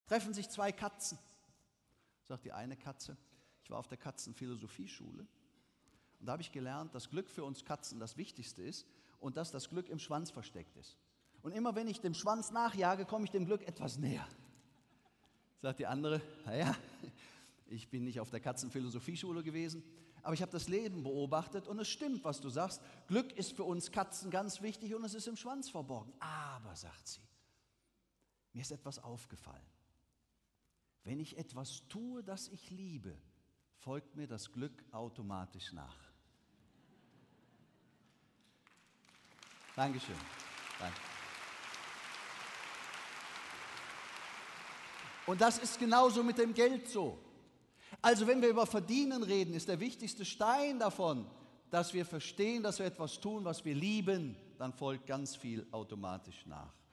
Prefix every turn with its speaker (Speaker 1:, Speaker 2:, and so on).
Speaker 1: Treffen sich zwei Katzen. Sagt die eine Katze, ich war auf der Katzenphilosophieschule und da habe ich gelernt, dass Glück für uns Katzen das Wichtigste ist und dass das Glück im Schwanz versteckt ist. Und immer wenn ich dem Schwanz nachjage, komme ich dem Glück etwas näher. Sagt die andere, naja, ich bin nicht auf der Katzenphilosophieschule gewesen, aber ich habe das Leben beobachtet und es stimmt, was du sagst. Glück ist für uns Katzen ganz wichtig und es ist im Schwanz verborgen. Aber, sagt sie, mir ist etwas aufgefallen. Wenn ich etwas tue, das ich liebe, folgt mir das Glück automatisch nach. Dankeschön. Danke. Und das ist genauso mit dem Geld so. Also wenn wir über Verdienen reden, ist der wichtigste Stein davon, dass wir verstehen, dass wir etwas tun, was wir lieben, dann folgt ganz viel automatisch nach.